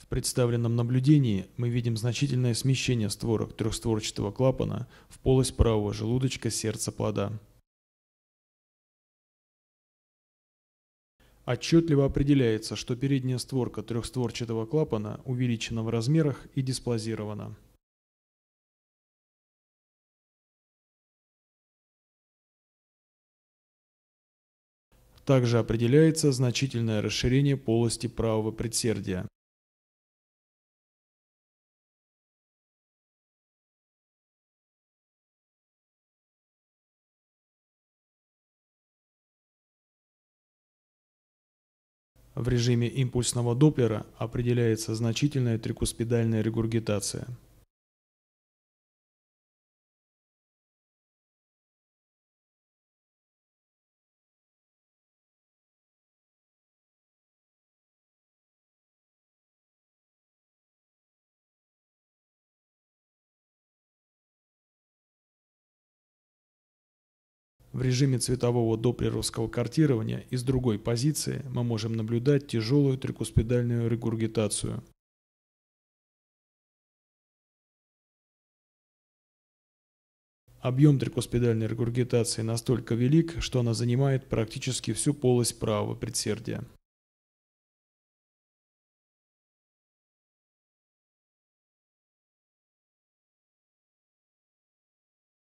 В представленном наблюдении мы видим значительное смещение створок трехстворчатого клапана в полость правого желудочка сердца плода. Отчетливо определяется, что передняя створка трехстворчатого клапана увеличена в размерах и дисплазирована. Также определяется значительное расширение полости правого предсердия. В режиме импульсного доплера определяется значительная трикуспидальная регургитация. В режиме цветового доплеровского картирования из другой позиции мы можем наблюдать тяжелую трикуспидальную регургитацию. Объем трикуспидальной регургитации настолько велик, что она занимает практически всю полость правого предсердия.